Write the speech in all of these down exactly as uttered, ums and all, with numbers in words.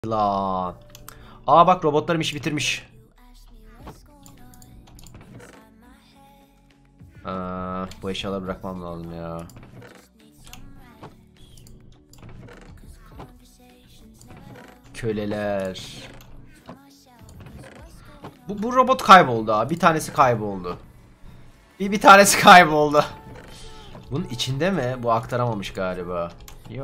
Lan. Aa bak, robotlarım işi bitirmiş. Aa, bu eşyaları bırakmam lazım ya. Köleler. Bu, bu robot kayboldu abi. Bir tanesi kayboldu. Bir, bir tanesi kayboldu. Bunun içinde mi? Bu aktaramamış galiba. Yo.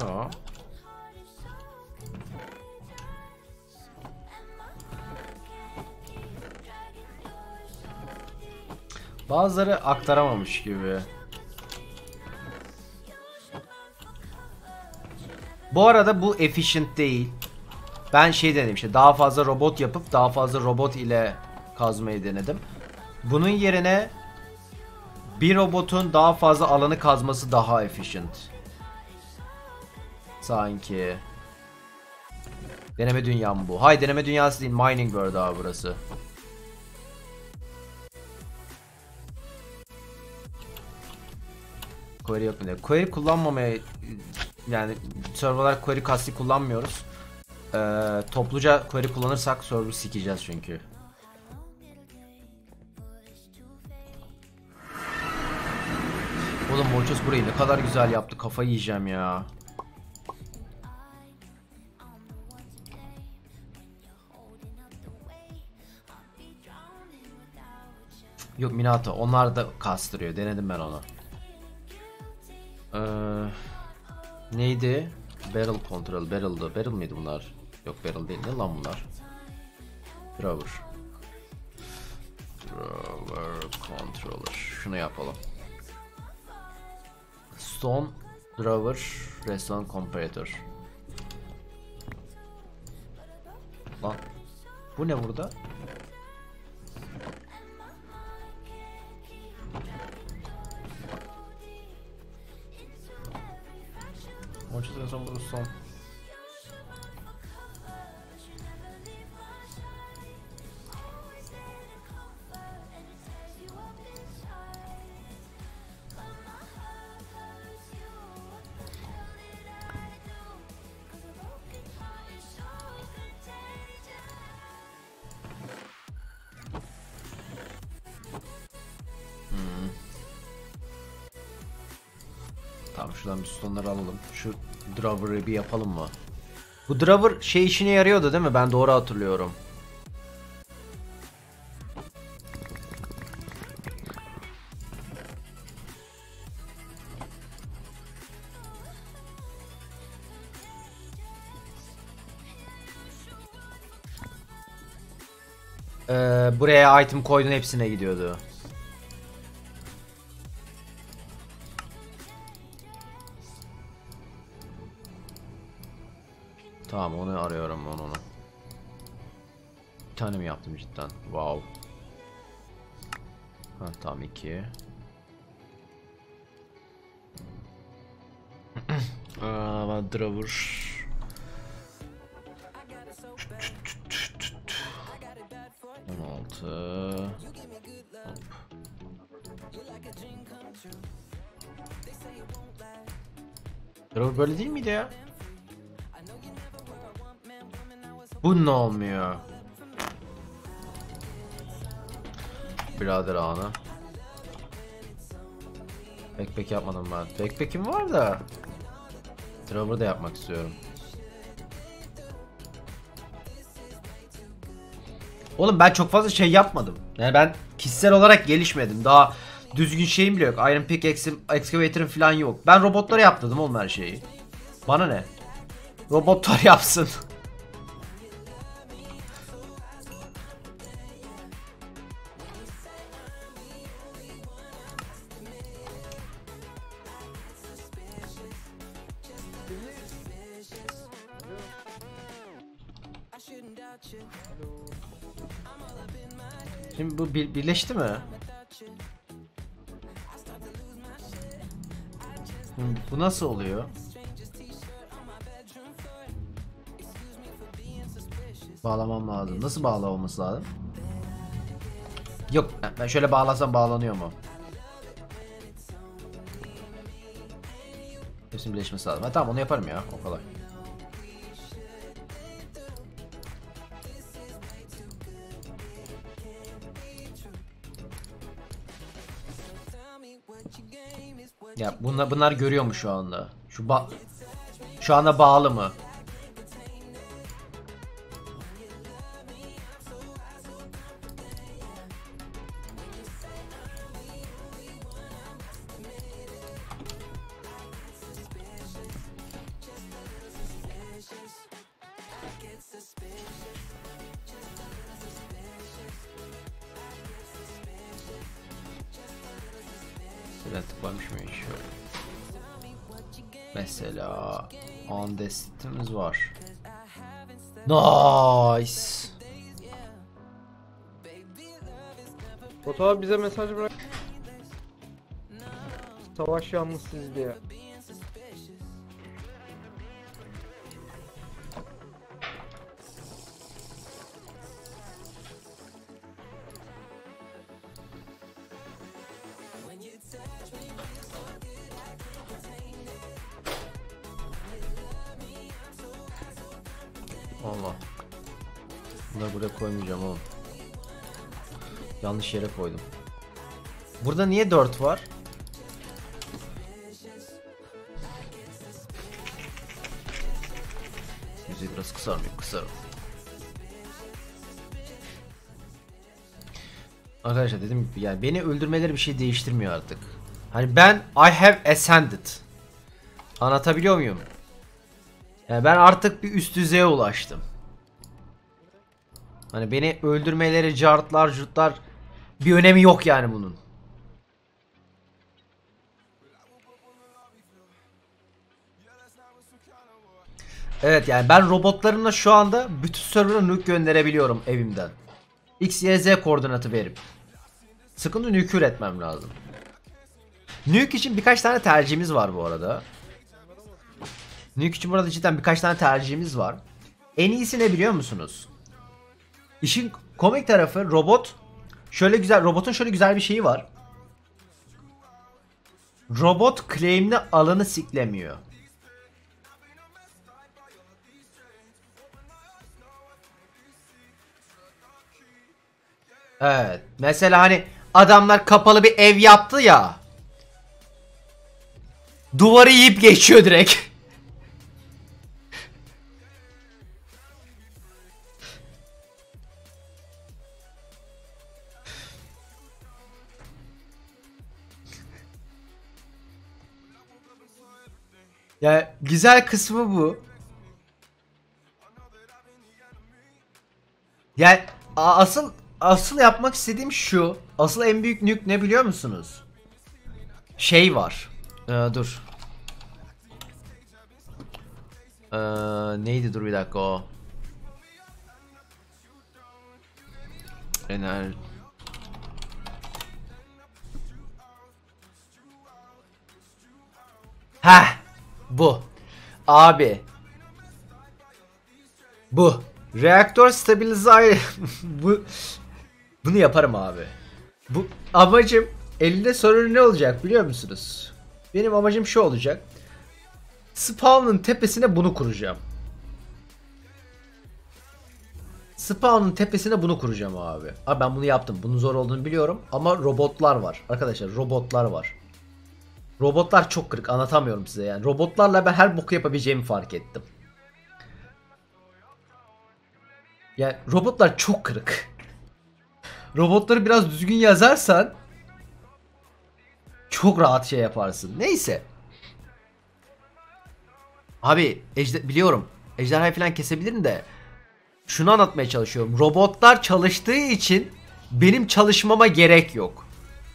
Bazıları aktaramamış gibi. Bu arada bu efficient değil. Ben şey denedim, işte daha fazla robot yapıp daha fazla robot ile kazmayı denedim. Bunun yerine bir robotun daha fazla alanı kazması daha efficient. Sanki. Deneme dünyam bu. Hayır, deneme dünyası değil, mining world abi burası. Query yok mu diye. Query kullanmamaya, yani server olarak query kasti kullanmıyoruz. Ee, topluca query kullanırsak server sikeceğiz çünkü. Oğlum Molchos burayı ne kadar güzel yaptı, kafayı yiyeceğim ya. Yok, Minato onlar da kastırıyor, denedim ben onu. Ee, neydi? Barrel control, barrel'dı. Barrel mıydı bunlar? Yok, barrel değil, ne lan bunlar? Drawer. Drawer controller. Şunu yapalım. Stone Drawer Redstone Comparator. Lan bu ne burada? Monçuz son bu son. Tamam, şuradan bir stonları alalım. Şu Drawer'ı bir yapalım mı? Bu Drawer şey işine yarıyordu değil mi? Ben doğru hatırlıyorum. Ee, buraya item koydun, hepsine gidiyordu. Tamam, onu arıyorum, onu onu. Bir tane mi yaptım cidden? Wow. Ha tamam, iki. Aa, ben Drawer. on altı. Hop. Drawer böyle değil miydi ya? Bu ne olmuyor? Birader ana. Backpack yapmadım ben. Backpack'im var da Drawer da yapmak istiyorum. Oğlum ben çok fazla şey yapmadım. Yani ben kişisel olarak gelişmedim. Daha düzgün şeyim bile yok. Iron Pickaxe'im, Excavator'ım falan yok. Ben robotlara yaptırdım oğlum her şeyi. Bana ne? Robotlar yapsın. Şimdi bu bir, birleşti mi? Bu nasıl oluyor? Bağlamam lazım. Nasıl bağlı olması lazım? Yok, ben şöyle bağlasam bağlanıyor mu? Hepsinin birleşmesi lazım. Ha, tamam, onu yaparım ya. O kolay. Ya bunlar bunlar görüyor mu şu anda? Şu ba şu anda bağlı mı? Şöyle tıklamış mıyız şöyle? Mesela Undesit'imiz var. Nice. Batu abi bize mesaj bırak. Savaş yalnızsız diye. Allah. Bunları buraya koymayacağım oğlum. Yanlış yere koydum. Burada niye dört var? Müziği biraz kısar mıyım? Kısarım. Arkadaşlar dedim gibi yani beni öldürmeleri bir şey değiştirmiyor artık. Hani ben I have ascended. Anlatabiliyor muyum? Yani ben artık bir üst düzeye ulaştım. Hani beni öldürmeleri, cartlar, curtlar bir önemi yok yani bunun. Evet yani ben robotlarımla şu anda bütün server'a nuke gönderebiliyorum evimden. X, Y, Z koordinatı verip. Sıkıntı nuke üretmem lazım. Nuke için birkaç tane tercihimiz var bu arada. Nuke için burada cidden birkaç tane tercihimiz var. En iyisi ne biliyor musunuz? İşin komik tarafı robot şöyle güzel robotun şöyle güzel bir şeyi var. Robot claim'li alanı siklemiyor. Evet. Mesela hani adamlar kapalı bir ev yaptı ya. Duvarı yiyip geçiyor direkt. Ya güzel kısmı bu. Yani asıl asıl yapmak istediğim şu. Asıl en büyük nuke ne biliyor musunuz? Şey var. Ee, dur. Ee, neydi dur bir dakika o. Ener. Heh. Bu. Abi. Bu. Reaktör stabilizer. Bu. Bunu yaparım abi. Bu amacım elinde sorun ne olacak biliyor musunuz? Benim amacım şu olacak. Spawn'ın tepesine bunu kuracağım. Spawn'ın tepesine bunu kuracağım abi. Abi ben bunu yaptım. Bunun zor olduğunu biliyorum ama robotlar var. Arkadaşlar robotlar var. Robotlar çok kırık, anlatamıyorum size yani. Robotlarla ben her boku yapabileceğimi fark ettim. Yani robotlar çok kırık. Robotları biraz düzgün yazarsan çok rahat şey yaparsın. Neyse. Abi ejder biliyorum. Ejderhayı falan kesebilirim de şunu anlatmaya çalışıyorum. Robotlar çalıştığı için benim çalışmama gerek yok.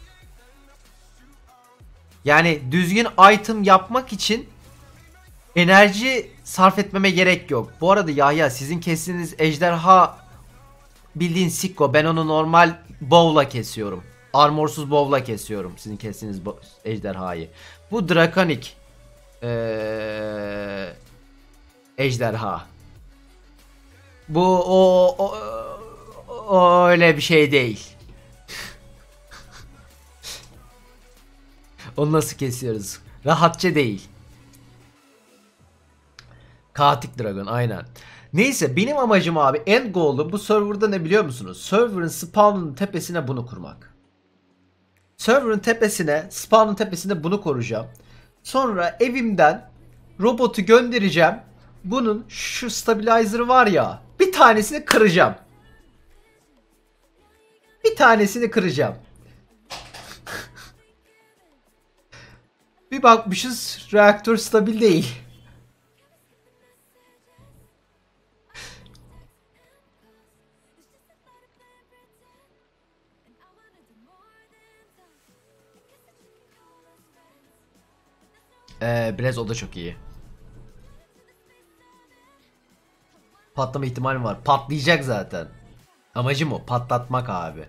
Yani düzgün item yapmak için enerji sarf etmeme gerek yok. Bu arada Yahya sizin kestiğiniz ejderha bildiğin sikko. Ben onu normal bow'la kesiyorum. Armorsuz bow'la kesiyorum sizin kestiğiniz ejderhayı. Bu drakonik ee, ejderha. Bu o, o, o öyle bir şey değil. Onu nasıl kesiyoruz? Rahatça değil. Katik Dragon aynen. Neyse benim amacım abi end goal'um bu serverda ne biliyor musunuz? Server'ın spawn'ın tepesine bunu kurmak. Server'ın tepesine, spawn'ın tepesine bunu koruyacağım. Sonra evimden robotu göndereceğim. Bunun şu stabilizer'ı var ya, bir tanesini kıracağım. Bir tanesini kıracağım. Bir bakmışız reaktör stabil değil. Ee, biraz o da çok iyi. Patlama ihtimali var. Patlayacak zaten. Amacım o. Patlatmak abi.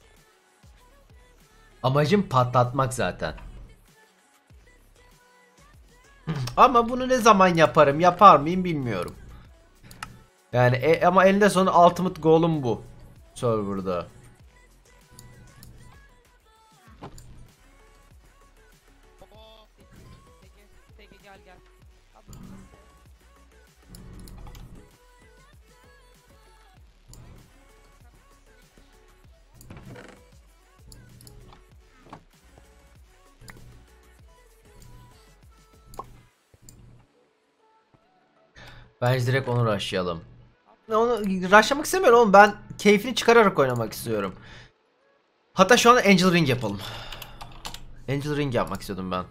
Amacım patlatmak zaten. Ama bunu ne zaman yaparım, yapar mıyım bilmiyorum. Yani e, ama elinde sonunda ultimate goal'um bu. Server'da. Peki, peki gel gel. Abi, Bence direkt onu rushlayalım. Onu rushlamak istemiyorum oğlum, ben keyfini çıkararak oynamak istiyorum. Hatta şu an Angel Ring yapalım. Angel Ring yapmak istiyordum ben.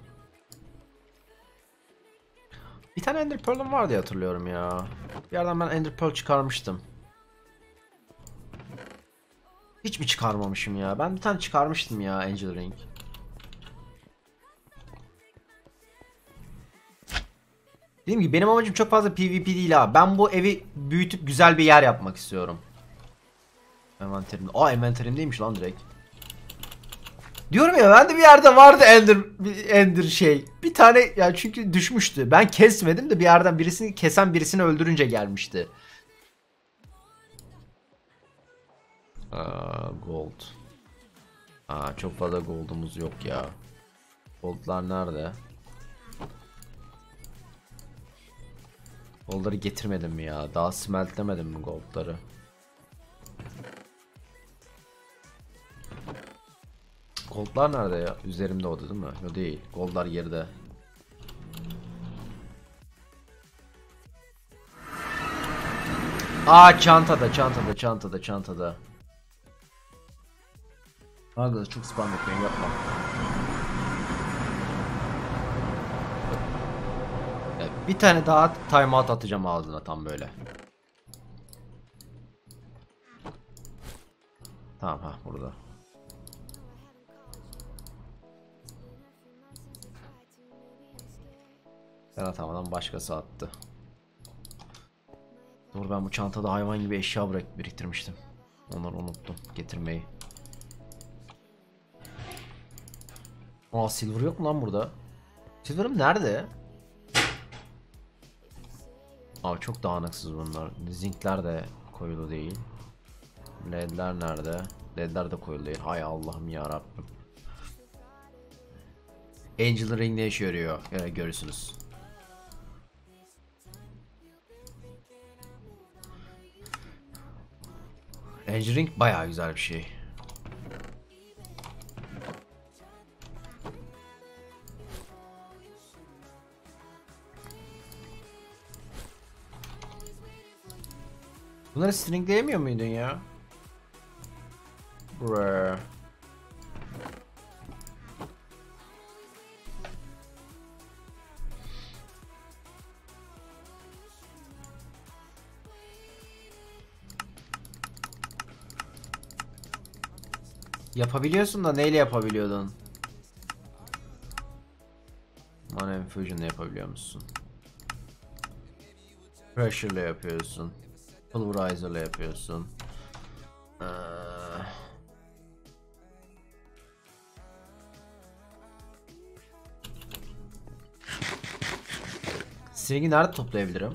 Bir tane Ender Pearl'um var diye hatırlıyorum ya. Bir yerden ben Ender Pearl çıkarmıştım. Hiç mi çıkarmamışım ya? Ben bir tane çıkarmıştım ya Angel Ring. Dediğim gibi benim amacım çok fazla PvP değil ha. Ben bu evi büyütüp güzel bir yer yapmak istiyorum. Envanterimde. Aa, envanterimdeymiş lan direkt. Diyorum ya, ben de bir yerde vardı Ender bir Ender şey. Bir tane ya, yani çünkü düşmüştü. Ben kesmedim de bir yerden birisini kesen birisini öldürünce gelmişti. Aa, gold. Aa, çok fazla gold'umuz yok ya. Gold'lar nerede? Gold'ları getirmedim mi ya? Daha smeltlemedim mi gold'ları? Gold'lar nerede ya? Üzerimde o da değil mi? Yok değil. Gold'lar geride. Aa, çantada, çantada, çantada, çantada. Arkadaş çok spam yapıyorum, yapma. Evet, bir tane daha timeout atacağım ağzına tam böyle. Tamam, ha burada. Ben atamadan başkası attı. Dur, ben bu çantada hayvan gibi eşya bırak biriktirmiştim. Onları unuttum getirmeyi. Aa, silver yok mu lan burada? Silver'ım nerede? Aa, çok dağınıksız bunlar. Zinkler de koyulu değil. Ledler nerede? Ledler de koyulu değil. Hay Allah'ım ya Rabbim. Angel Ring ne işe yarıyor? Yani görürsünüz. Angel Ring bayağı güzel bir şey. Bunları stringleyemiyor muydun ya? Brrr. Yapabiliyorsun da neyle yapabiliyordun? Mana Infusion'la yapabiliyor musun? Pressure'la yapıyorsun. Pulverizer'la yapıyorsun. Ee... String'i nerede toplayabilirim?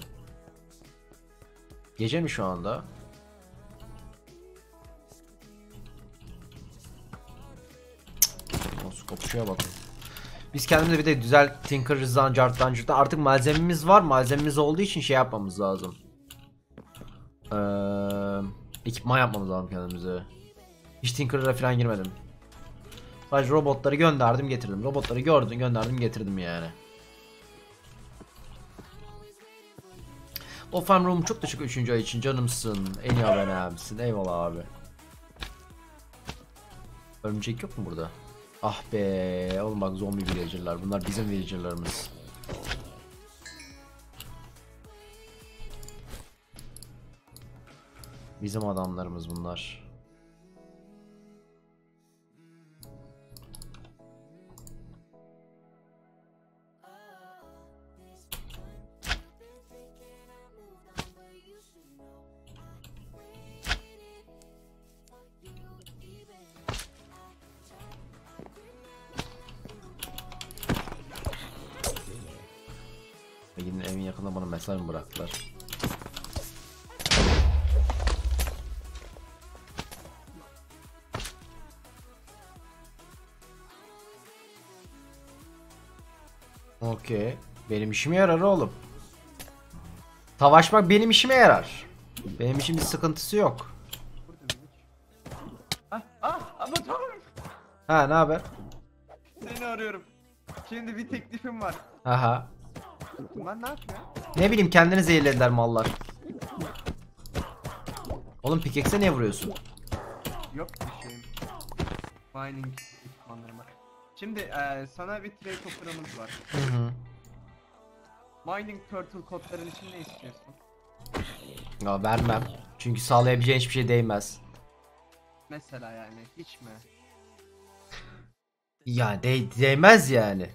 Gece mi şu anda? Nasıl kopuşuyor bakın. Biz kendimize bir de güzel Tinker'ızdan, Cart'tan, Curt'tan artık malzememiz var. Malzememiz olduğu için şey yapmamız lazım. Ee, ekipman yapmamız lazım kendimize. Hiç Tinker'lara falan girmedim. Sadece robotları gönderdim getirdim. Robotları gördüm gönderdim getirdim yani. O farm room çok teşekkür üçüncü ay için canımsın. En iyi abonemsin. Eyvallah abi. Örümcek yok mu burada? Ah be. Oğlum bak zombi villager'lar. Bunlar bizim villager'larımız. Bizim adamlarımız bunlar. Yine evin yakında bana mesaj mı bıraktılar? Okey. Benim işime yarar oğlum. Savaşmak benim işime yarar. Benim için bir sıkıntısı yok. Ah ah ama tamam. Ha ne haber? Seni arıyorum. Şimdi bir teklifim var. Aha. Bunlar ne yapıyor? Ne bileyim kendini zehirlediler mallar. Oğlum pickaxe'e niye vuruyorsun? Yok bir şeyim. Mining ekipmanlarım var. Şimdi eee sana bir trade offer'ımız var. Hı hı. Mining turtle kodların için ne istiyorsun? Ya vermem. Çünkü sağlayabileceğin hiçbir şey değmez. Mesela yani hiç mi? Ya de değmez yani.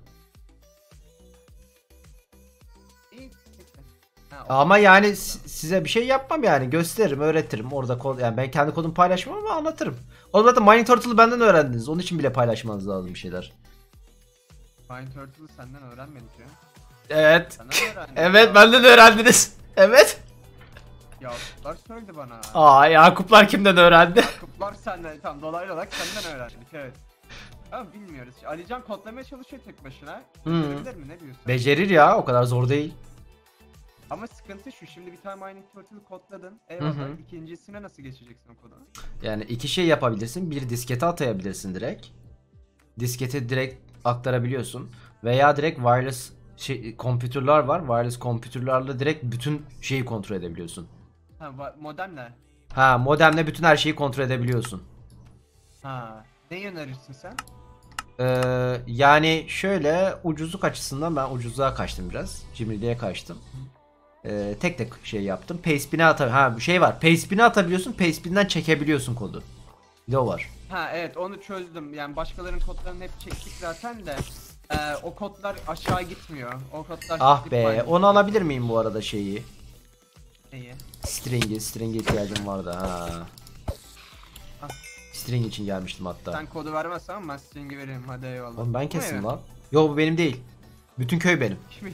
İyi. Peki. Ha, Ama yani si- size bir şey yapmam yani. Gösteririm, öğretirim. Orada kod yani ben kendi kodumu paylaşmam ama anlatırım. Oğlum zaten Mining Turtle'ı benden öğrendiniz. Onun için bile paylaşmanız lazım bir şeyler. Mining turtle'ı senden öğrenmedik ya. Evet. Senden öğrendik. Evet benden öğrendiniz. Evet. Yakuplar söyledi bana. Aa Yakuplar kimden öğrendi? Yakuplar senden tam dolaylı olarak senden öğrendik evet. Ama bilmiyoruz. Alican kodlamaya çalışıyor tek başına. Hı. Becerebilir mi ne diyorsun? Becerir ya o kadar zor değil. Ama sıkıntı şu, şimdi bir tane mining turtle kodladın. Eyvallah. Hı hı. İkincisine nasıl geçeceksin o kodu? Yani iki şey yapabilirsin. Bir diskete atayabilirsin direkt. Diskete direkt aktarabiliyorsun. Veya direkt wireless şey, kompütürler var. Wireless kompütürlerle direkt bütün şeyi kontrol edebiliyorsun. Ha va- modemle. Ha modemle bütün her şeyi kontrol edebiliyorsun. Ha. Ne önerirsin sen? Ee, yani şöyle ucuzluk açısından ben ucuzluğa kaçtım biraz. Cimriliğe kaçtım. Ee, tek tek şey yaptım. Pastebin'e ata ha bir şey var. Pastebin'e atabiliyorsun. Pastebin'den çekebiliyorsun kodu. Bir de o var. Ha evet onu çözdüm. Yani başkalarının kodlarını hep çektik zaten de. Ee, o kodlar aşağı gitmiyor. O kodlar Ah skip be, mining. onu alabilir miyim bu arada şeyi? İyi. String'i, string'e ihtiyacım vardı ha. Ah. String için gelmiştim hatta. Sen kodu vermezsen ben string'i veririm. Hadi eyvallah. Oğlum ben Bu kestim ne? lan. Yo bu benim değil. Bütün köy benim. Kimi?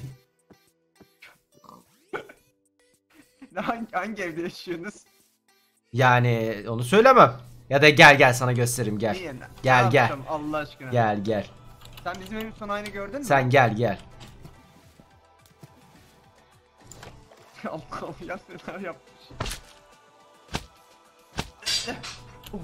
hangi, hangi evde yaşıyorsunuz? Yani onu söylemem. Ya da gel gel sana göstereyim gel. İyi, ne- Gel, ne gel. yapacağım Allah aşkına. Gel gel. Sen bizim evin son halini gördün mü? Sen gel gel. Allah'ım ya neler yapmış. Oh.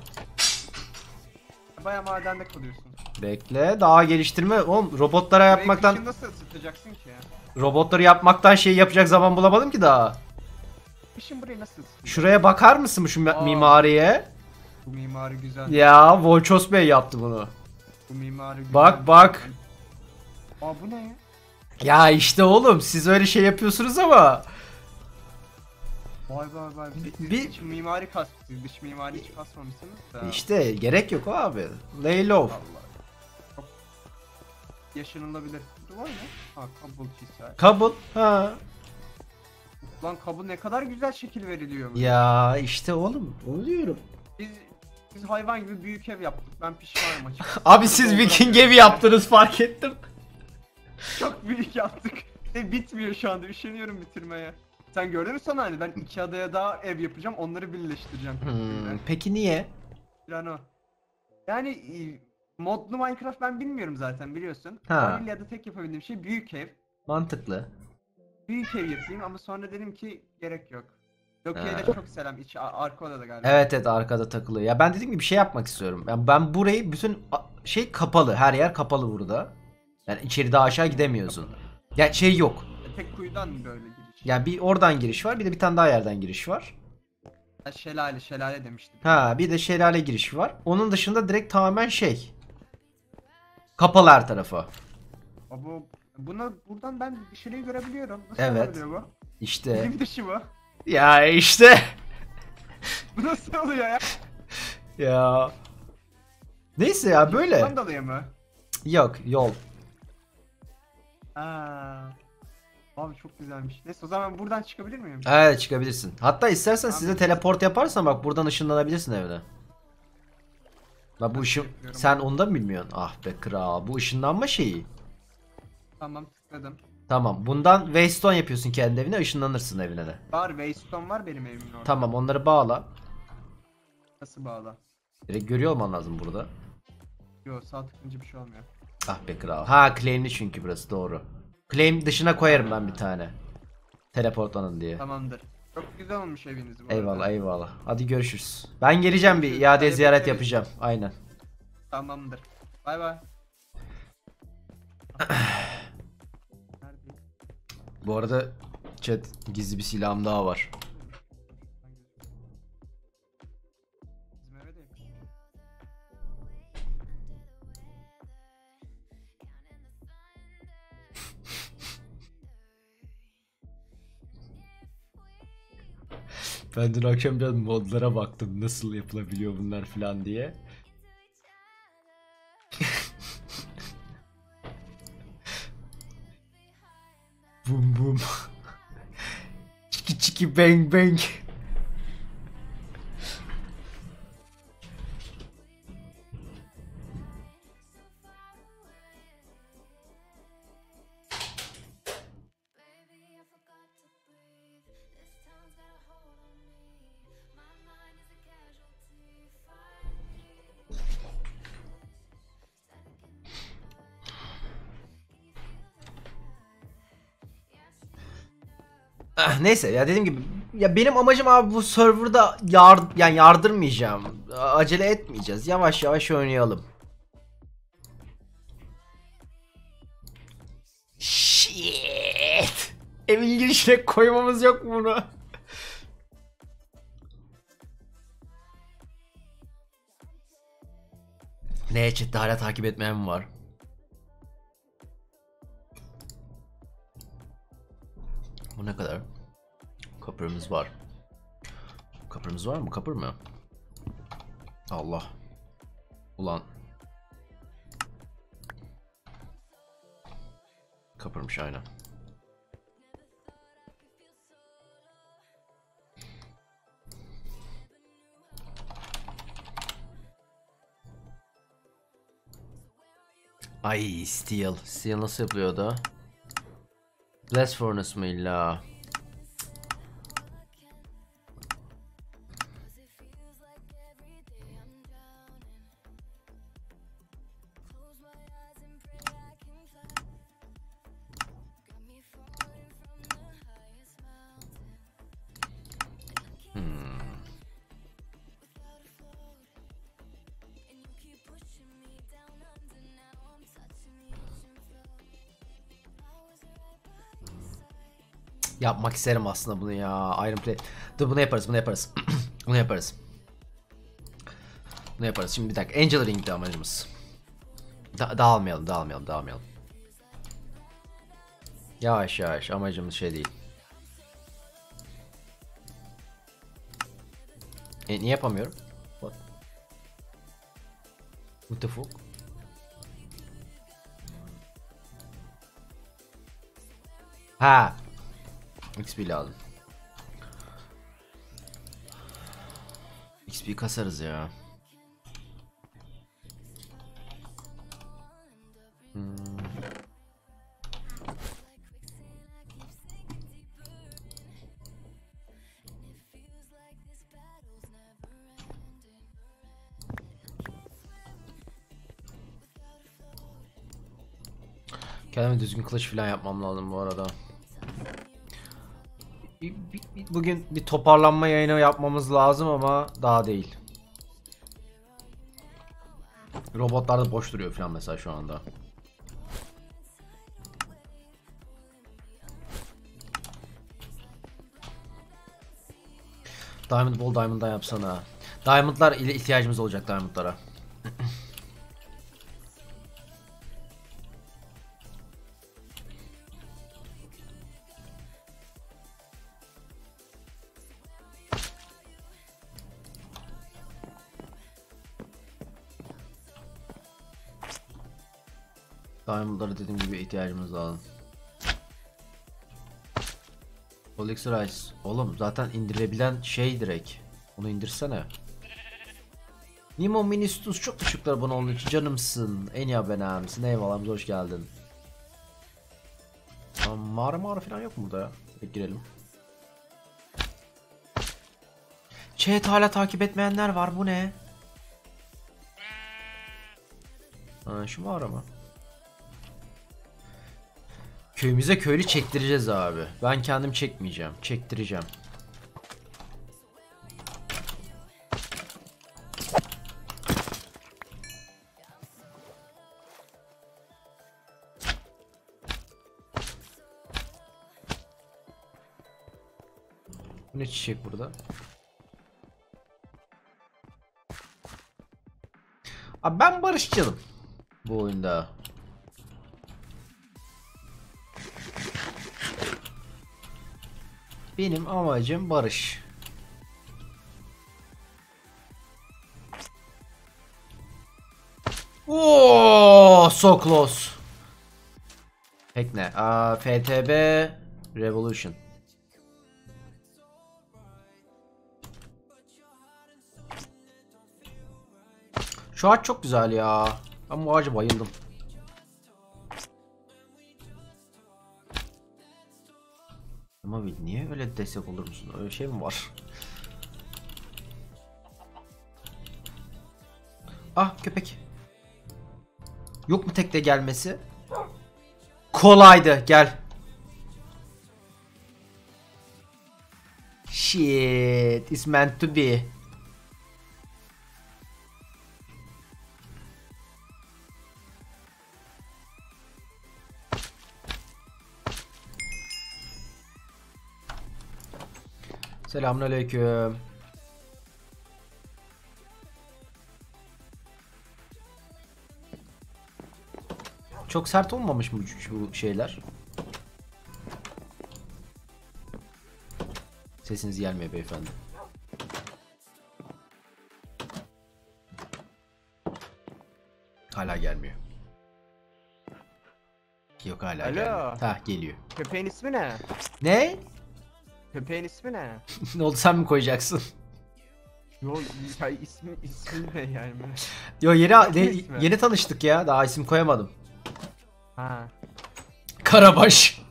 Baya madende kalıyorsun. Bekle daha geliştirme. Oğlum robotlara Burayı yapmaktan kışın nasıl ısıtacaksın ki ya? robotları yapmaktan şey yapacak zaman bulamadım ki daha. Kışın burayı nasıl ısıtacaksın? Şuraya bakar mısın şu mi- Aa. mimariye? Bu mimari güzel. Ya Volchos Bey yaptı bunu. Bu mimari güzel. Bak bak. Aa bu ne ya? Ya işte oğlum siz öyle şey yapıyorsunuz ama Vay vay vay. Siz Bir- iç mimari kasmışsınız. Dış mimari hiç kasmamışsınız da. işte gerek yok abi. Lay low. Allah. Çok yaşanılabilir. Bu var ne? Ha kabul çizer. Kabul. Ha. Lan kabul ne kadar güzel şekil veriliyor. Ya işte oğlum onu diyorum. Biz biz hayvan gibi büyük ev yaptık. Ben pişmanım açıkçası. Abi siz Viking evi yaptınız fark ettim. Çok büyük yaptık. E bitmiyor şu anda. Üşeniyorum bitirmeye. Sen gördün mü sana hani ben iki adaya daha ev yapacağım. Onları birleştireceğim. Hmm, peki niye? Yani o. Yani e, modlu Minecraft ben bilmiyorum zaten biliyorsun. Ha. Vanilya'da tek yapabildiğim şey büyük ev. Mantıklı. Büyük ev yapayım ama sonra dedim ki gerek yok. Loki'ye Ha. de çok selam. İçi a- arka odada galiba. Evet evet arkada takılıyor. Ya ben dediğim gibi bir şey yapmak istiyorum. Yani ben burayı bütün a- şey kapalı. Her yer kapalı burada. Yani içeri daha aşağı gidemiyorsun. Yani şey yok. E, tek kuyudan mı böyle giriş? Yani bir oradan giriş var, bir de bir tane daha yerden giriş var. Ha, şelale şelale demiştim. Ha, bir de şelale girişi var. Onun dışında direkt tamamen şey. Kapalı her tarafı. Bu buna buradan ben bir şeyleri görebiliyorum. Nasıl Evet. oluyor bu? İşte. Bilim dışı bu. Ya işte. Bu nasıl oluyor ya? Ya. Neyse ya böyle. Buradan dolayı mı? Yok, yol. Aa. Abi çok güzelmiş. Neyse o zaman buradan çıkabilir miyim? Evet, çıkabilirsin. Hatta istersen Tamam. size teleport yaparsan bak buradan ışınlanabilirsin evine. Bak bu ışın... yapıyorum? Sen onu da mı bilmiyorsun? Ah be kral. Bu ışınlanma şeyi. Tamam tıkladım. Tamam. Bundan Waystone yapıyorsun kendi evine, ışınlanırsın evine de. Var Waystone var benim evimin orada. Tamam, onları bağla. Nasıl bağla? Direkt görüyor olman lazım burada. Yo sağ tıkınca bir şey olmuyor. Ah be kral. Ha, claimli çünkü burası, doğru. Claim dışına koyarım ben bir tane. Teleportlanın diye. Tamamdır. Çok güzel olmuş eviniz bu Eyvallah arada. eyvallah. Hadi görüşürüz. Ben geleceğim, bir Görüşürüz. iade Hadi ziyaret bekleriz. yapacağım. Aynen. Tamamdır. Bay bay. Neredeyim? Bu arada chat, gizli bir silahım daha var. Bizim eve de yakın. Ben dün akşam biraz modlara baktım, nasıl yapılabiliyor bunlar falan diye. Bum bum. Çiki çiki bang bang. Ah, neyse ya, dediğim gibi ya benim amacım abi bu serverda yar yani yardırmayacağım. Acele etmeyeceğiz. Yavaş yavaş oynayalım. Shit. Evin girişine koymamız yok mu bunu? Ne, chatte hala takip etmeyen mi var? Bu ne kadar? Kapırımız var. Kapırımız var mı? Kapır mı? Allah. Ulan. Kapırmış aynen. Ay, steel. Steel nasıl yapılıyordu? Blast Furnace mı illa? Hmm. Yapmak isterim aslında bunu ya. Iron Play. Dur, bunu yaparız, bunu yaparız. Bunu yaparız. Bunu yaparız. Şimdi bir dakika. Angel Ring'de amacımız. Da dağılmayalım, dağılmayalım, dağılmayalım. Yavaş yavaş, amacımız şey değil. E, niye yapamıyorum? What? What the fuck? Ha. X P lazım. X P kasarız ya. Hmm. Kendime düzgün kılıç falan yapmam lazım bu arada. Bugün bir toparlanma yayını yapmamız lazım ama daha değil. Robotlar da boş duruyor falan mesela şu anda. Diamond Ball Diamond'dan yapsana. Diamond'lar ile ihtiyacımız olacak Diamond'lara. Diamond'lara dediğim gibi ihtiyacımız lazım. Olix Rice. Oğlum zaten indirebilen şey direkt. Onu indirsene. Nimo Ministus çok teşekkürler bana onun için canımsın. En iyi abonemsin. Eyvallah hoş geldin. Aa, mağara mağara falan yok mu burada ya? Bir girelim. Chat hala takip etmeyenler var, bu ne? Ha, şu mağara mı? Köyümüze köylü çektireceğiz abi. Ben kendim çekmeyeceğim. Çektireceğim. Bu ne çiçek burada? Abi ben barışçılım bu oyunda. Benim amacım barış. Oo, so close. Pek ne? Aa, F T B Revolution. Şu ağaç çok güzel ya. Ben bu ağaca bayıldım. Ama niye öyle destek olur musun? Öyle şey mi var? Ah köpek. Yok mu tekte gelmesi? Kolaydı, gel. Shit, it's meant to be. Selamünaleyküm. Çok sert olmamış mı bu şeyler? Sesiniz gelmiyor beyefendi. Hala gelmiyor. Yok hala Alo. gelmiyor. Hah, geliyor. Köpeğin ismi ne? Ne? Köpeğin ismi ne? Ne oldu, sen mi koyacaksın? Yo ya ismi ismi ne yani? Yo yeni Ne ne- ismi? yeni tanıştık ya. Daha isim koyamadım. Ha. Karabaş.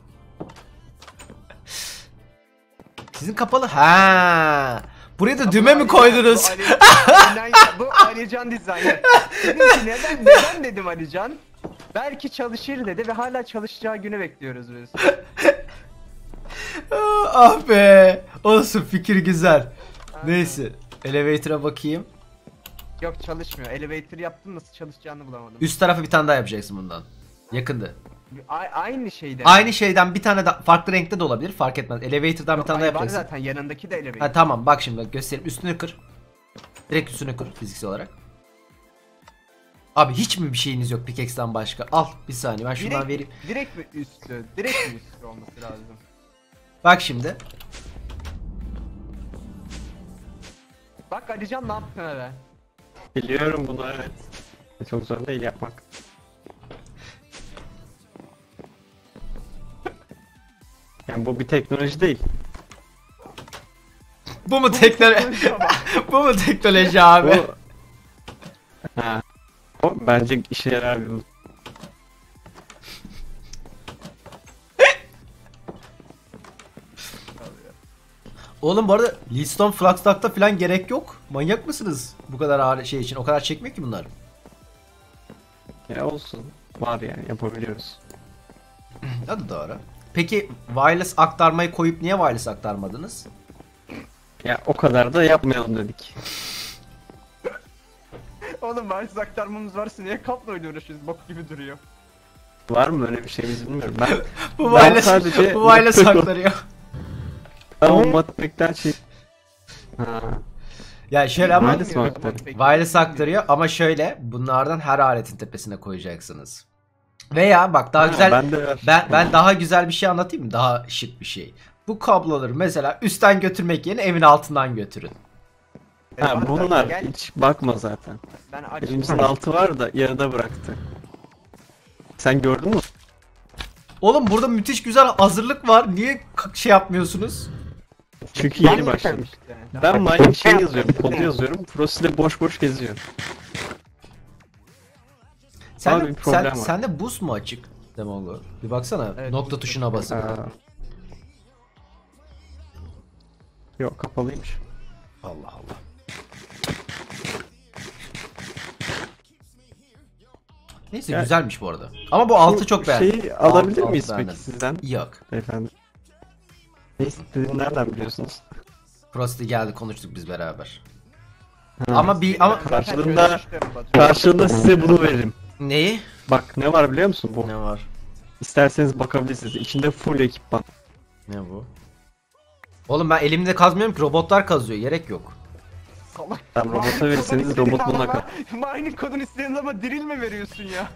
Sizin kapalı. Ha. Buraya da düğme mi koydunuz? Bu, Ali, bu Alican designer. Dedim ki neden, neden dedim Alican? Belki çalışır dedi ve hala çalışacağı günü bekliyoruz biz. Ah be. Olsun, fikir güzel. Aynen. Neyse. Elevator'a bakayım. Yok çalışmıyor. Elevator yaptım, nasıl çalışacağını bulamadım. Üst tarafa bir tane daha yapacaksın bundan. Yakındı. A- aynı şeyde. Aynı şeyden bir tane daha farklı renkte de olabilir, fark etmez. Elevator'dan Yok, bir tane daha ay- var yapacaksın. zaten yanındaki de elevator. Ha tamam, bak şimdi bak göstereyim. Üstünü kır. Direkt üstünü kır fiziksel olarak. Abi hiç mi bir şeyiniz yok pickaxe'den başka? Al bir saniye, ben şundan direkt, vereyim. direkt mi üstü? Direkt mi üstü olması lazım? Bak şimdi. Bak Alican ne yaptın hele? Biliyorum bunu, evet. Çok zor değil yapmak. Yani bu bir teknoloji değil. Bu mu teknoloji? Bu mu teknoloji abi? Bu... Ha. O bence işe yarar bir. Oğlum bu arada Leadstone Fluxduck'ta falan gerek yok. Manyak mısınız? Bu kadar ağır şey için. O kadar çekmiyor ki bunlar. Ya olsun. Var yani, yapabiliyoruz. Hadi doğru. Peki wireless aktarmayı koyup niye wireless aktarmadınız? Ya o kadar da yapmayalım dedik. Oğlum wireless aktarmamız varsa niye kabloyla uğraşıyoruz? Bok gibi duruyor. Var mı öyle bir şeyimiz bilmiyorum. Ben Bu Ben wireless, sadece- bu wireless aktarıyor. ben o matematikten şey... Ha. Ya şöyle ama Wireless mi aktarıyor? wireless aktarıyor ama şöyle bunlardan her aletin tepesine koyacaksınız. Veya bak daha Ha, güzel ben de var. ben ben daha güzel bir şey anlatayım mı? Daha şık bir şey. Bu kabloları mesela üstten götürmek yerine evin altından götürün. Ha, bunlar Gel. hiç bakma zaten. Ben aç. Elimizin altı var da yarıda bıraktı. Sen gördün mü? Oğlum burada müthiş güzel hazırlık var. Niye k- şey yapmıyorsunuz? Çünkü yeni başladım. Ben mining şey yazıyorum, kodu yazıyorum. Frosty boş boş geziyor. Sen Abi bir problem sen var. sende boost mu açık? Demogo. Bir baksana. Evet, nokta boost tuşuna basıp. Aa. Yok, kapalıymış. Allah Allah. Neyse Ya- güzelmiş bu arada. Ama bu altı Şu çok beğendim. Şeyi alabilir Alt- miyiz altı peki beğendim. sizden Yok. beyefendi? Ne istediğini nereden biliyorsunuz? Frosty geldi konuştuk biz beraber. Ha. Ama bir ama Karşılığında karşılığında size bunu veririm. neyi? Bak ne var biliyor musun bu? Ne var? İsterseniz bakabilirsiniz. İçinde full ekipman. Ne bu? Oğlum ben elimde kazmıyorum ki robotlar kazıyor. Gerek yok. Salak. Tam robota verirseniz robot buna kal. Mining kodunu istediğin ama diril mi veriyorsun ya?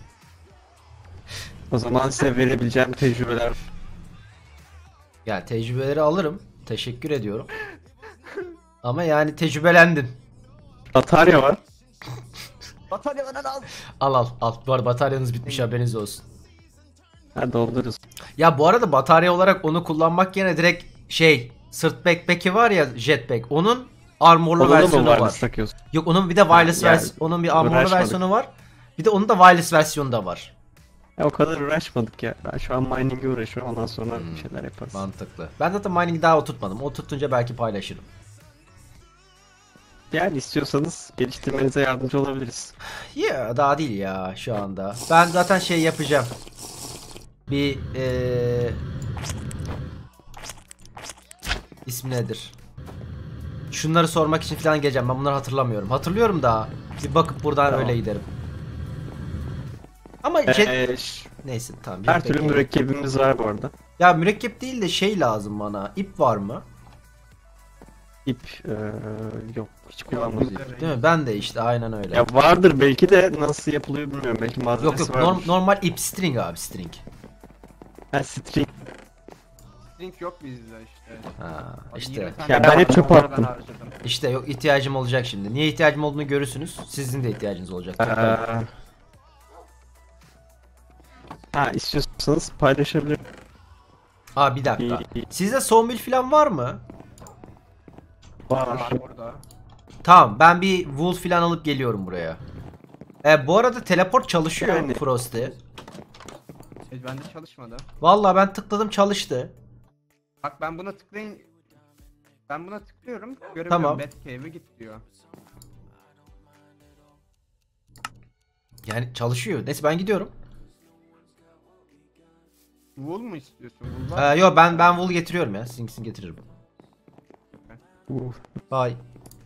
O zaman size verebileceğim tecrübeler. Yani tecrübeleri alırım. Teşekkür ediyorum. Ama yani tecrübelendin. Batarya var. Bataryalarını al. Al al al. Bu arada bataryanız bitmiş haberiniz olsun. Ha, doldururuz. Ya bu arada batarya olarak onu kullanmak yerine direkt şey sırt backpack'i var ya jetpack. Onun armorlu Onda da mı versiyonu var. wireless takıyorsun? Yok onun bir de wireless Ha, yani vers onun bir armorlu uğraşmadık. versiyonu var. Bir de onun da wireless versiyonu da var. Ya o kadar uğraşmadık ya. Ben şu an mining'e uğraşıyorum. Ondan sonra Hmm. bir şeyler yaparız. Mantıklı. Ben zaten mining daha oturtmadım. Oturtunca belki paylaşırım. Yani istiyorsanız geliştirmenize yardımcı olabiliriz. Ya daha değil ya şu anda. Ben zaten şey yapacağım. Bir eee ismi nedir? Şunları sormak için falan geleceğim. Ben bunları hatırlamıyorum. Hatırlıyorum da. Bir bakıp buradan Tamam. öyle giderim. Ama jet... Ee, ş- Neyse tamam. her jetpack türlü değil. mürekkebimiz var bu arada. Ya mürekkep değil de şey lazım bana. İp var mı? İp ee, yok. Hiç kullanmadım. Değil mi? Ben de işte aynen öyle. Ya vardır belki de nasıl yapılıyor bilmiyorum. Belki Yok malzemesi yok vardır. norm- normal ip string abi string. Ha, string. Link yok bizde işte. Ha Bak, işte. yirmi tane Ya ben hep çöpe onları ben attım. harcadım. İşte yok ihtiyacım olacak şimdi. Niye ihtiyacım olduğunu görürsünüz. Sizin de ihtiyacınız olacak. Aa, ha istiyorsanız paylaşabilirim. Aa bir dakika. İyi. Sizde sawmill falan var mı? Var. Var burada. Tamam ben bir wool falan alıp geliyorum buraya. E, bu arada teleport çalışıyor Yani. Frosty. E, bende çalışmadı. Vallahi ben tıkladım çalıştı. Bak ben buna tıklayın. Ben buna tıklıyorum. Göremiyorum. Tamam. Batcave'e git diyor. Yani çalışıyor. Neyse ben gidiyorum. Wool mu istiyorsun? Wool var Ee, mı? yo ben ben wool getiriyorum ya. Sizinkisini getiririm. Uf. Bye.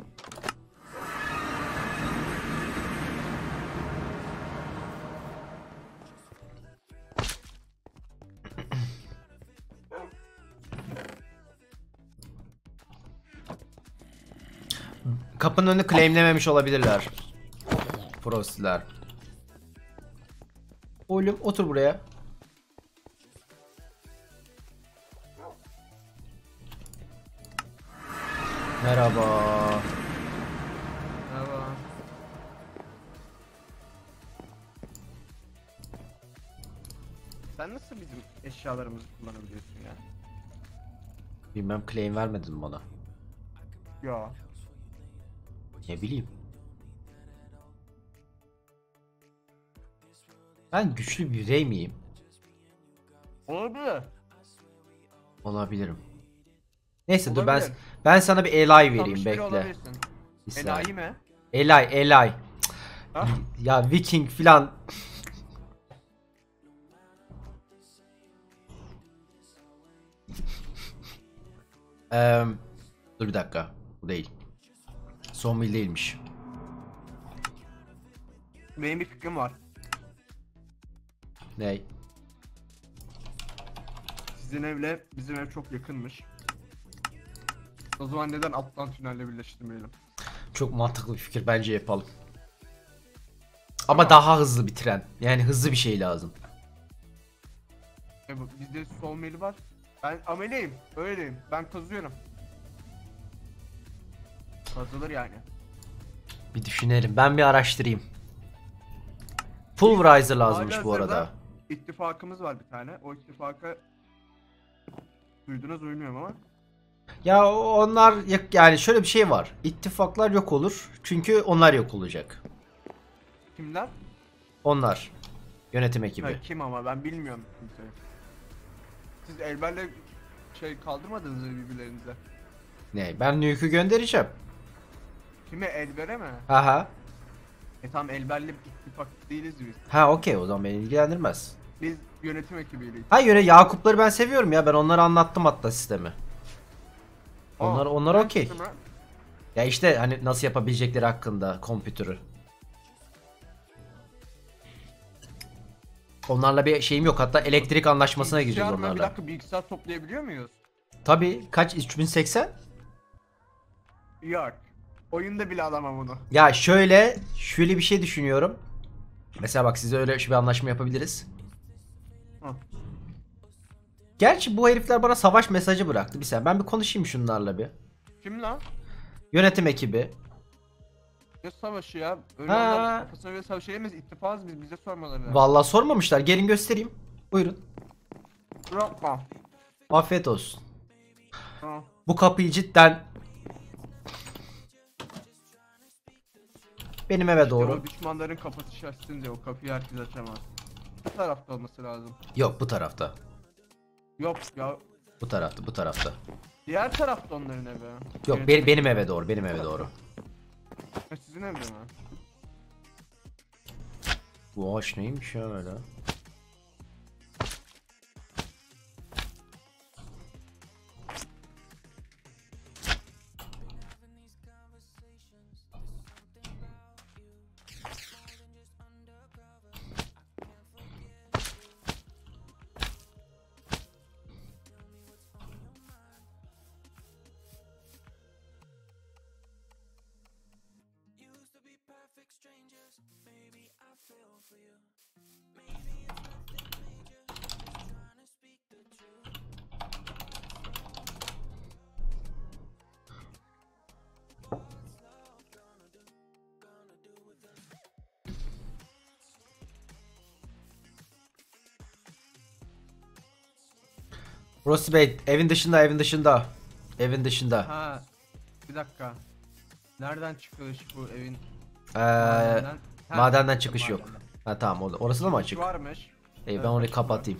Kapının önünü claimlememiş olabilirler. Frost'ler. Oğlum otur buraya. Merhaba. Merhaba. Sen nasıl bizim eşyalarımızı kullanabiliyorsun ya? Bilmem claim vermedin mi bana? Ya. Ne bileyim. Ben güçlü bir birey miyim? Olabilir. Olabilirim. Neyse dur ben Olabilir. ben sana bir Eli vereyim Tanış biri bekle. olabilirsin. Bir saniye. Enayi mi? Eli Eli. Ha? Ya Viking filan. Eee dur bir dakika. Bu değil. Sawmill değilmiş. Benim bir fikrim var. Ney? Sizin evle bizim ev çok yakınmış. O zaman neden alttan tünelle birleştirmeyelim? Çok mantıklı bir fikir, bence yapalım. Ama daha hızlı bir tren. Yani hızlı bir şey lazım. E bu, bizde sol meli var. Ben ameleyim, öyleyim. Ben kazıyorum. Kazılır yani. Bir düşünelim. Ben bir araştırayım. Pulverizer lazımmış bu Halihazırda arada. İttifakımız var bir tane. O ittifaka duydunuz bilmiyorum ama. Ya onlar yak- yani şöyle bir şey var. İttifaklar yok olur. Çünkü onlar yok olacak. Kimler? Onlar. Yönetim ekibi. Ha, kim ama ben bilmiyorum kimseyi. Siz Elber'le şey kaldırmadınız mı birbirlerinize? Ne? Ben Nuke'u göndereceğim. Kime, Elber'e mi? Aha. E tamam, Elber'le ittifak değiliz biz. Ha okey, o zaman beni ilgilendirmez. Biz yönetim ekibiyle. Ha yöne Yakupları ben seviyorum ya. Ben onlara anlattım hatta sistemi. Onlar Aa, onlar ben okey. gittim ha. Ya işte hani nasıl yapabilecekleri hakkında kompütürü. Onlarla bir şeyim yok. Hatta elektrik anlaşmasına gireceğiz Bilgisayar mı? Bir onlarla. dakika, bilgisayar toplayabiliyor muyuz? Tabii kaç üç bin seksen? Yok. Oyunda bile alamam onu. Ya şöyle şöyle bir şey düşünüyorum. Mesela bak size öyle bir anlaşma yapabiliriz. Hı. Gerçi bu herifler bana savaş mesajı bıraktı. Bir saniye ben bir konuşayım şunlarla bir. Kim lan? Yönetim ekibi. Ne savaşı ya? Öyle Ha. onlar kafasına göre savaşayamayız. İttifakız biz, bize sormaları lazım. Vallahi sormamışlar. Gelin göstereyim. Buyurun. Bırakma. Afiyet olsun. Ha. Bu kapıyı cidden benim eve Doğru. doğru. O düşmanların kafası şaşsın diye o kapıyı herkes açamaz. Bu tarafta olması lazım. Yok bu tarafta. Yok ya. Bu tarafta, bu tarafta. Diğer tarafta onların evi. Yok Yönetim be- benim ekibi. eve doğru, benim eve doğru. Ha, sizin evde mi? Bu ağaç neymiş ya öyle? Rossi Bey evin dışında, evin dışında. Evin dışında. Ha. Bir dakika. Nereden çıkış bu evin? Ee, Madenden- Ha, madenden çıkış yok. madenden. Ha tamam orada. Orası da mı açık? Varmış. İyi ben Evet, orayı açık kapatayım.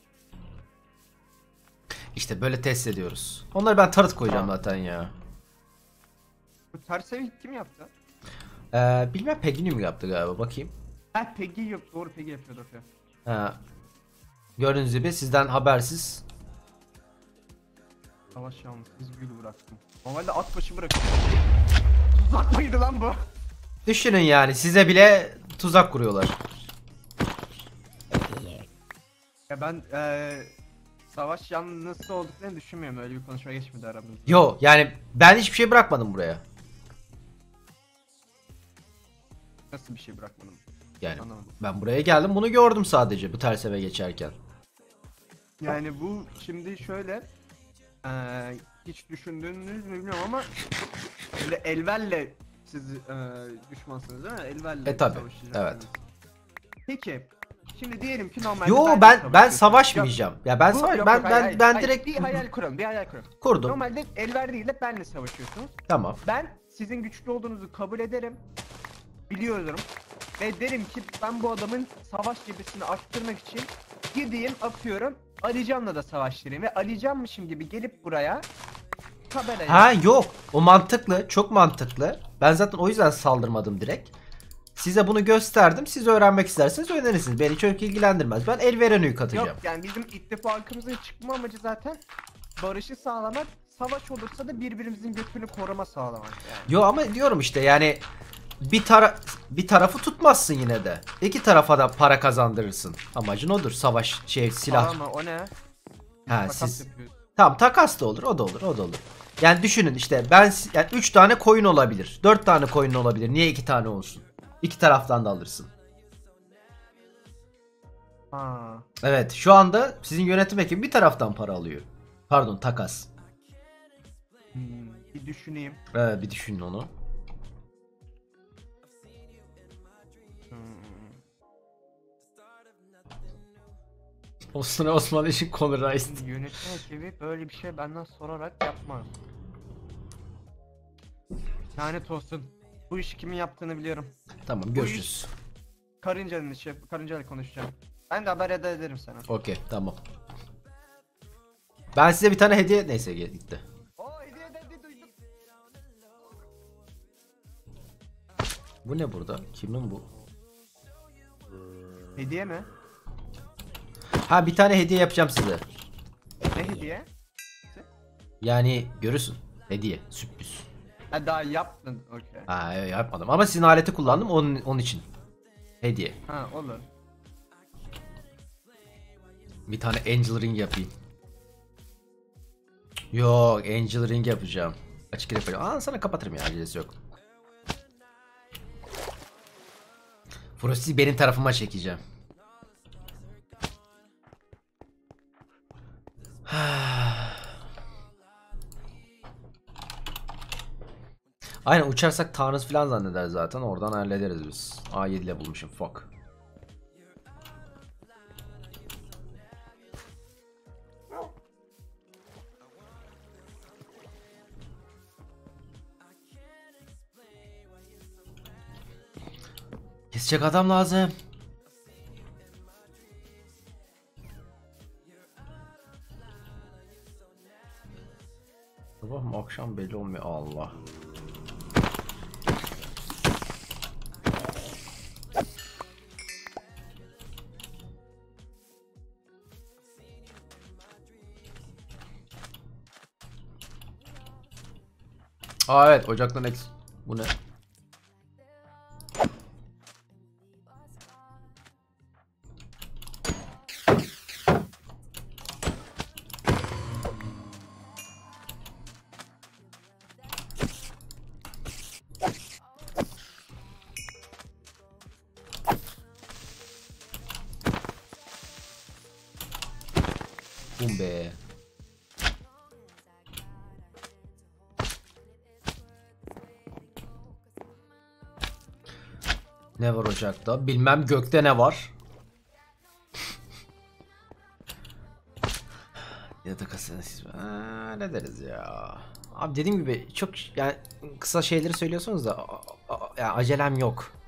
İşte böyle test ediyoruz. Onları ben tarıt koyacağım Tamam. zaten ya. Bu ters evi kim yaptı? Ee, bilmem Peggy mi yaptı galiba, bakayım. Ha, Peggy yok. Doğru, Peggy yapıyordu. okey. Ha. Gördüğünüz gibi sizden habersiz. Savaş yalnız biz gül bıraktım. Normalde at başı bırakıyor. Tuzak mıydı lan bu? Düşünün yani size bile tuzak kuruyorlar. Ya ben eee savaş yanlısı olduklarını düşünmüyorum. Öyle bir konuşma geçmedi aramızda. Yo yani ben hiçbir şey bırakmadım buraya. Nasıl bir şey bırakmadım? Yani Anlamadım. ben buraya geldim bunu gördüm sadece bu ters eve geçerken. Yani bu şimdi şöyle eee hiç düşündüğünüz mü bilmiyorum ama böyle Elver'le siz eee düşmansınız değil mi? Elver'le E, tabii, savaşacaksınız. evet. Peki şimdi diyelim ki normalde Yo benle ben ben savaşıyorsunuz. savaşmayacağım. Ya ben Bu- savaş yok, ben yok, hayır, ben hayır, ben hayır. direkt bir hayal kuralım, bir hayal kuralım. kurdum. Normalde Elver değil de benle savaşıyorsunuz. Tamam. Ben sizin güçlü olduğunuzu kabul ederim. Biliyorum. Ve derim ki ben bu adamın savaş gebesini arttırmak için gideyim atıyorum Alican'la da savaştırayım ve Alican'mışım gibi gelip buraya tabelaya. Ha yok. O mantıklı. Çok mantıklı. Ben zaten o yüzden saldırmadım direkt. Size bunu gösterdim. Siz öğrenmek isterseniz öğrenirsiniz. Beni çok ilgilendirmez. Ben Elveren'i katacağım. Yok yani bizim ittifakımızın çıkma amacı zaten barışı sağlamak. Savaş olursa da birbirimizin götünü koruma sağlamak yani. Yo ama diyorum işte yani bir tara bir tarafı tutmazsın yine de. İki tarafa da para kazandırırsın. Amacın odur. Savaş şey silah. Ama o ne? Ha Takas siz. yapıyoruz. Tamam takas da olur, o da olur, o da olur. Yani düşünün işte ben yani üç tane coin olabilir. dört tane coin olabilir. Niye iki tane olsun? İki taraftan da alırsın. Ha. Evet, şu anda sizin yönetim ekibi bir taraftan para alıyor. Pardon, takas. Hmm, bir düşüneyim. Evet, bir düşünün onu. Hmm. Osman Osman işin konu Rice. Yönetim ekibi böyle bir şey benden sorarak yapmaz. Lanet olsun. Bu işi kimin yaptığını biliyorum. Tamam, görüşürüz. Karıncanın işi. Karıncayla konuşacağım. Ben de haber ederim sana. Okey, tamam. Ben size bir tane hediye neyse gitti. Oo, hediye dedi, duydum. Bu ne burada? Kimin bu? Hediye mi? Ha, bir tane hediye yapacağım size. Ne hediye? Yani görürsün. Hediye, sürpriz. Ha, daha yaptın. Okey. Ha, yapmadım ama sizin aleti kullandım onun onun için. Hediye. Ha, olur. Bir tane Angel Ring yapayım. Yok, Angel Ring yapacağım. Açık yapacağım. Aa, sana kapatırım ya, acelesi yok. Frost'i benim tarafıma çekeceğim. Aynen, uçarsak Tanrıs falan zanneder zaten, oradan hallederiz biz. A yedi ile bulmuşum, fuck. Kesecek adam lazım. Sabah mı akşam belli olmuyor, Allah. Aa evet, ocaktan eks. Bu ne? Bum be. Ne var ocakta? Bilmem gökte ne var. Yatak asınız. Ne deriz ya? Abi dediğim gibi çok yani kısa şeyleri söylüyorsunuz da a- a- yani acelem yok.